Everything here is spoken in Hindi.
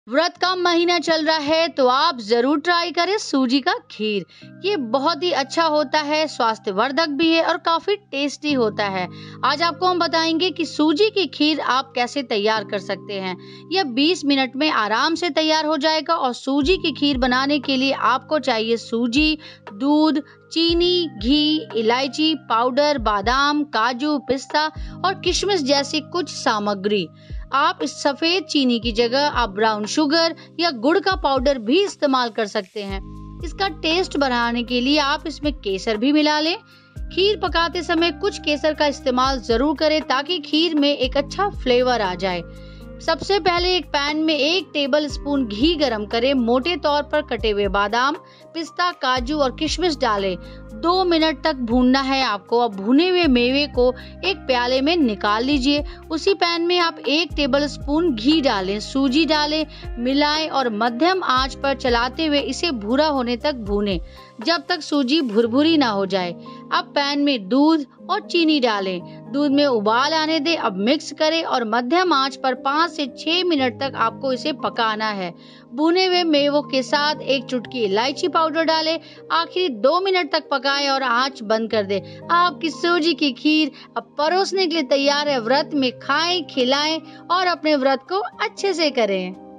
व्रत का महीना चल रहा है तो आप जरूर ट्राई करें सूजी का खीर। ये बहुत ही अच्छा होता है, स्वास्थ्यवर्धक भी है और काफी टेस्टी होता है। आज आपको हम बताएंगे कि सूजी की खीर आप कैसे तैयार कर सकते हैं। यह 20 मिनट में आराम से तैयार हो जाएगा। और सूजी की खीर बनाने के लिए आपको चाहिए सूजी, दूध, चीनी, घी, इलायची पाउडर, बादाम, काजू, पिस्ता और किशमिश जैसी कुछ सामग्री। आप इस सफेद चीनी की जगह आप ब्राउन शुगर या गुड़ का पाउडर भी इस्तेमाल कर सकते हैं। इसका टेस्ट बढ़ाने के लिए आप इसमें केसर भी मिला लें। खीर पकाते समय कुछ केसर का इस्तेमाल जरूर करें ताकि खीर में एक अच्छा फ्लेवर आ जाए। सबसे पहले एक पैन में 1 टेबल स्पून घी गरम करें। मोटे तौर पर कटे हुए बादाम, पिस्ता, काजू और किशमिश डालें। 2 मिनट तक भूनना है आपको। अब भुने हुए मेवे को एक प्याले में निकाल लीजिए। उसी पैन में आप 1 टेबल स्पून घी डालें, सूजी डालें, मिलाएं और मध्यम आंच पर चलाते हुए इसे भूरा होने तक भूनें जब तक सूजी भुरभुरी ना हो जाए। अब पैन में दूध और चीनी डालें। दूध में उबाल आने दें। अब मिक्स करें और मध्यम आंच पर 5 से 6 मिनट तक आपको इसे पकाना है। भुने हुए मेवों के साथ 1 चुटकी इलायची पाउडर डालें। आखिरी 2 मिनट तक पकाएं और आंच बंद कर दें। आपकी सूजी की खीर अब परोसने के लिए तैयार है। व्रत में खाएं, खिलाएं और अपने व्रत को अच्छे से करें।